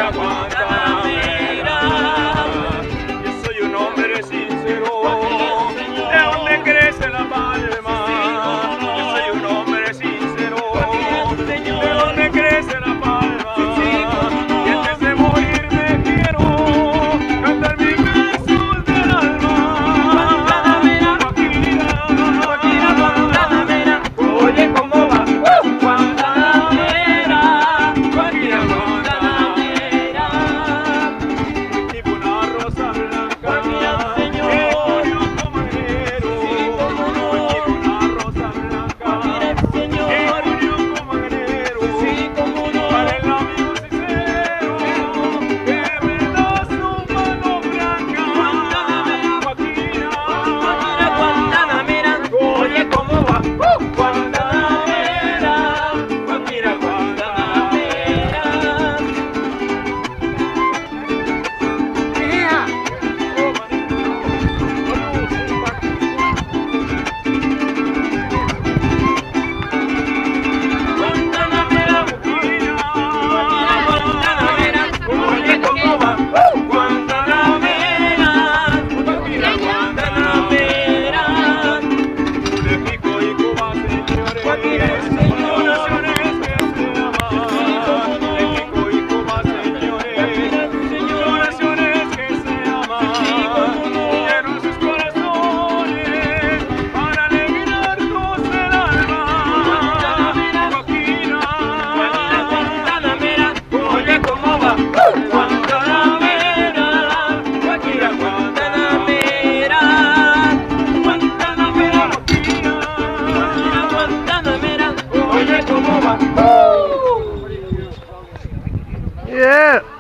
Guantanamera. Yo soy un hombre sincero, de donde crece la palma. Yo soy un hombre sincero, de donde crece la palma. Y antes de morir me quiero cantar mis versos del alma. Guantanamera, Guajira, Guantanamera, oye cómo va. Guantanamera, Guajira, Guantanamera. tipo una rosa blanca, Guajira, señor. que murió como angelero. Cómo no. Tipo una rosa blanca, Guajira, que señor. murió como angelero. Sí, cómo no. Para el amigo sincero, que me da su mano blanca. Guajira, Guajira, Guantanamera, oye cómo va. Guantanamera, Guajira, Guantanamera. ¡Ea! Guantanamera, Guantanamera, oye cómo va. Guantanamera, Guajira, Guantanamera. México y Cuba, señores, Guajira, son naciones que se aman. México y Cuba, señores, son naciones que se aman. Unieron sus corazones para alegrarnos el alma. Guajira, Guantanamera, oye cómo va. Guantanamera, Guajira, Guantanamera. Guantanamera, Guantanamera, oye cómo va. Yeah.